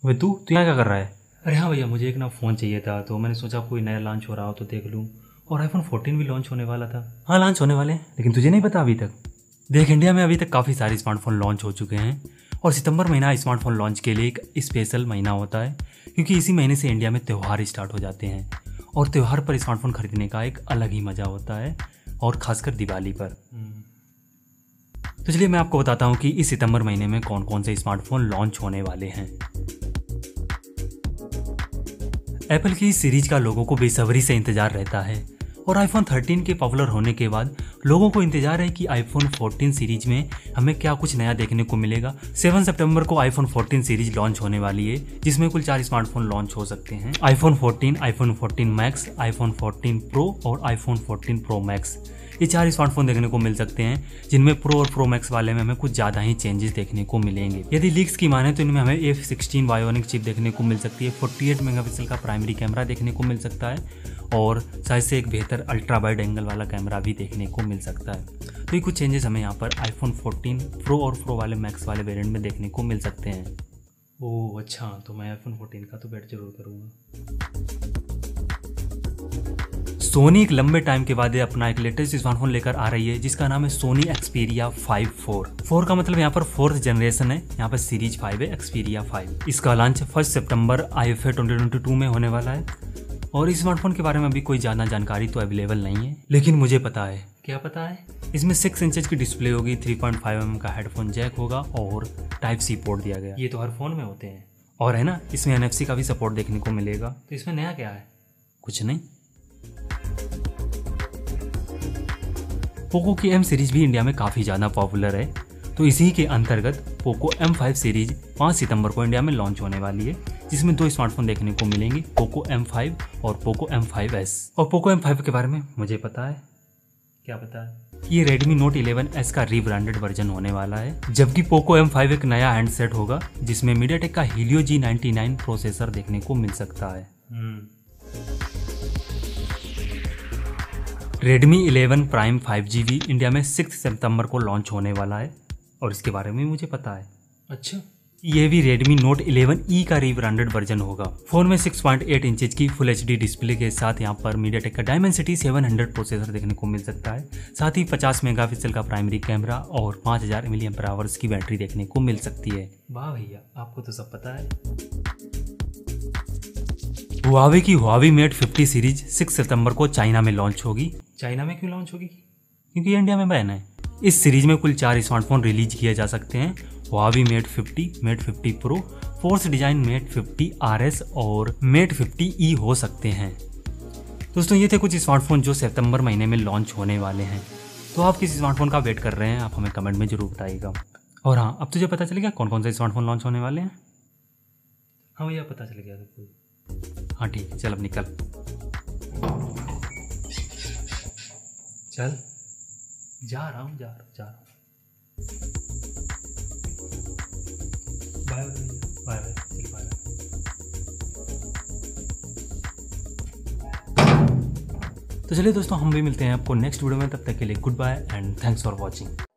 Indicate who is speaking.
Speaker 1: वे तू यहाँ क्या कर रहा है?
Speaker 2: अरे हाँ भैया, मुझे एक ना फ़ोन चाहिए था, तो मैंने सोचा कोई नया लॉन्च हो रहा हो तो देख लूँ। और आईफोन 14 भी लॉन्च होने वाला था।
Speaker 1: हाँ, लॉन्च होने वाले हैं, लेकिन तुझे नहीं पता अभी तक? देख, इंडिया में अभी तक काफ़ी सारे स्मार्टफोन लॉन्च हो चुके हैं और सितंबर महीना स्मार्टफोन लॉन्च के लिए एक स्पेशल महीना होता है, क्योंकि इसी महीने से इंडिया में त्यौहार स्टार्ट हो जाते हैं और त्यौहार पर स्मार्टफोन खरीदने का एक अलग ही मज़ा होता है, और ख़ासकर दिवाली पर। तो चलिए मैं आपको बताता हूँ कि इस सितंबर महीने में कौन कौन से स्मार्टफोन लॉन्च होने वाले हैं। एप्पल की इस सीरीज का लोगों को बेसब्री से इंतजार रहता है और आईफोन 13 के पॉपुलर होने के बाद लोगों को इंतजार है कि आईफोन 14 सीरीज में हमें क्या कुछ नया देखने को मिलेगा। 7 सितंबर को आईफोन 14 सीरीज लॉन्च होने वाली है, जिसमें कुल 4 स्मार्टफोन लॉन्च हो सकते हैं। IPhone 14, iPhone 14 max, iPhone 14 pro और आईफोन 14 प्रो मैक्स। ये 4 स्मार्टफोन देखने को मिल सकते हैं, जिनमें प्रो और प्रो मैक्स वाले में हमें कुछ ज़्यादा ही चेंजेस देखने को मिलेंगे। यदि लीक्स की माने तो इनमें हमें F16 बायोनिक चिप देखने को मिल सकती है, 48 मेगापिक्सल का प्राइमरी कैमरा देखने को मिल सकता है और साइज से एक बेहतर अल्ट्रा वाइड एंगल वाला कैमरा भी देखने को मिल सकता है। तो ये कुछ चेंजेस हमें यहाँ पर आईफोन 14 प्रो और प्रो वाले मैक्स वाले वेरिएंट में देखने को मिल सकते हैं।
Speaker 2: ओह अच्छा, तो मैं आईफोन 14 का तो वेट जरूर करूँगा।
Speaker 1: सोनी एक लंबे टाइम के बाद अपना एक लेटेस्ट स्मार्टफोन लेकर आ रही है, जिसका नाम है सोनी एक्सपीरिया 5 4 का मतलब यहाँ पर 4th जनरेशन है, यहाँ पर सीरीज 5 है, एक्सपीरिया 5। इसका लॉन्च 1 सितंबर IFA 2022 में होने वाला है और इस स्मार्टफोन के बारे में अभी कोई ज़्यादा जानकारी तो अवेलेबल नहीं है, लेकिन मुझे पता है।
Speaker 2: क्या पता है?
Speaker 1: इसमें 6 इंचेस की डिस्प्ले होगी, 3.5mm का हेडफोन जैक होगा और Type-C पोर्ट दिया गया।
Speaker 2: ये तो हर फोन में होते हैं।
Speaker 1: और है ना, इसमें NFC का भी सपोर्ट देखने को मिलेगा।
Speaker 2: तो इसमें नया क्या है?
Speaker 1: कुछ नहीं। पोको की M सीरीज भी इंडिया में काफ़ी ज़्यादा पॉपुलर है, तो इसी के अंतर्गत पोको M5 सीरीज 5 सितंबर को इंडिया में लॉन्च होने वाली है, जिसमें 2 स्मार्टफोन देखने को मिलेंगे, पोको M5 और पोको M5s। और पोको M5 के बारे में मुझे पता है।
Speaker 2: क्या पता है?
Speaker 1: ये Redmi Note 11S का रीब्रांडेड वर्जन होने वाला है, जबकि पोको M5 एक नया हैंडसेट होगा जिसमें मीडियाटेक का Helio G99 प्रोसेसर देखने को मिल सकता है। Redmi 11 Prime 5G भी इंडिया में 6 सितंबर को लॉन्च होने वाला है और इसके बारे में मुझे पता है।
Speaker 2: अच्छा,
Speaker 1: ये भी Redmi Note 11E का रीब्रांडेड वर्जन होगा। फोन में 6.8 इंचेस की फुल HD डिस्प्ले के साथ यहाँ पर मीडियाटेक का Dimensity 700 प्रोसेसर देखने को मिल सकता है। साथ ही 50 मेगापिक्सल का प्राइमरी कैमरा और 5000 mAh की बैटरी देखने को मिल सकती है।
Speaker 2: वाह भैया, आपको तो सब पता है।
Speaker 1: Huawei की Huawei Mate 50 सीरीज 6 सितंबर को चाइना में लॉन्च होगी।
Speaker 2: चाइना में क्यों लॉन्च होगी?
Speaker 1: क्योंकि इंडिया में बैन है। इस सीरीज में कुल 4 स्मार्टफोन रिलीज किए जा सकते हैं। Huawei Mate 50, Mate 50 Pro, Porsche design Mate 50 RS और Mate 50e हो सकते हैं। दोस्तों, ये थे कुछ स्मार्टफोन जो सितंबर महीने में लॉन्च होने वाले हैं। तो आप किस स्मार्टफोन का वेट कर रहे हैं, आप हमें कमेंट में जरूर बताइएगा। और हाँ, अब तुझे पता चल गया कौन कौन से स्मार्टफोन लॉन्च होने वाले हैं?
Speaker 2: हाँ भैया, पता चल गया सबको।
Speaker 1: हाँ ठीक है, चल अब निकल।
Speaker 2: चल, जा रहा हूँ। Bye bye bye.
Speaker 1: तो चलिए दोस्तों, हम भी मिलते हैं आपको नेक्स्ट वीडियो में। तब तक के लिए goodbye and thanks for watching.